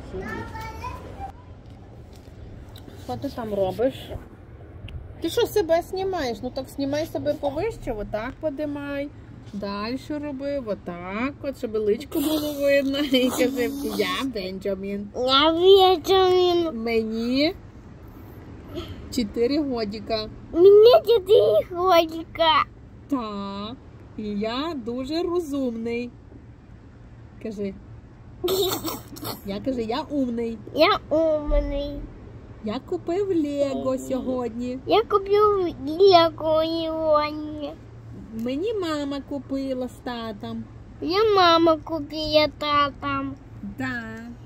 Що ти там робиш? Ти що себе знімаєш? Ну так знімай себе повище, отак подимай. Далі роби, отак, от, щоб личко було видно. І кажи, я Бенджамін. Я Бенджамін. Мені 4 годика. Мені 4 годика. Так. І я дуже розумний. Кажи. Я умний. Я умний. Я купив Лего сьогодні. Я купив Лего сьогодні. Мені мама купила з татом. Я мама купила татам. Да.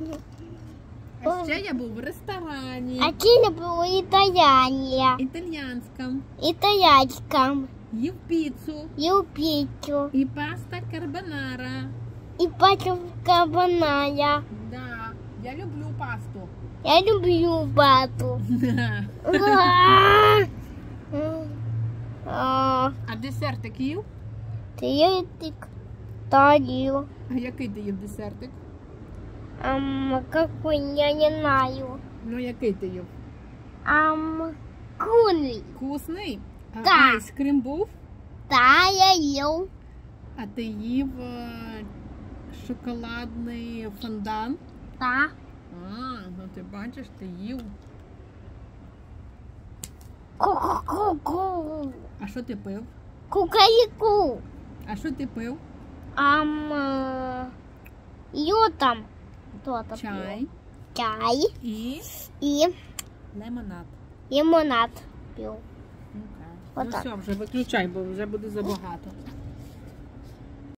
А ще я був в ресторані. А ти був італіанія. Італіянському. Італійському. Їв піцу. Їв піцу. І паста карбонара. І пасту карбонара. Да. Я люблю пасту. Я люблю пасту. А десертик їв? Третик. Тарил. А який ти їв десертик? Какой, я не знаю. Ну який ти їв? Куний. Вкусний? А Да. айскрім був? Да, я їв. А ти їв шоколадний фондан? Да. Ну ти бачиш, ти їв. Ку-ку-ку-ку. А що ти пив? Кукаріку. А що ти пив? Йотам. Чай Чай. і І лимонад. лимонад пив. Ну Отак. все, вже виключай, бо вже буде забагато.